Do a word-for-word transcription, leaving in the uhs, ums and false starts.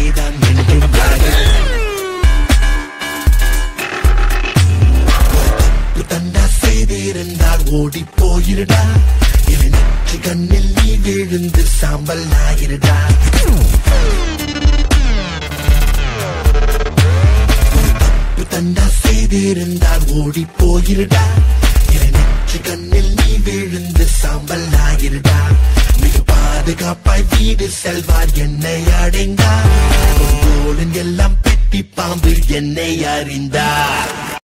நீதான் என்றும் தண்டா செய்திருந்தால் ஓடி போயிருடா இவன் நெற்றி கண்ணில் நீ விழுந்து சாம்பல் ஆயிருடா தப்பு தண்டா செய்திருந்தால் ஓடி போயிருடா இவன் நெற்றி கண்ணில் நீ விழுந்து சாம்பல் ஆயிருடா மிக பாதுகாப்பாய் வீடு செல்வார் என்னை அடைந்தார் எல்லாம் பெட்டி பாம்பு என்னை அறிந்தார்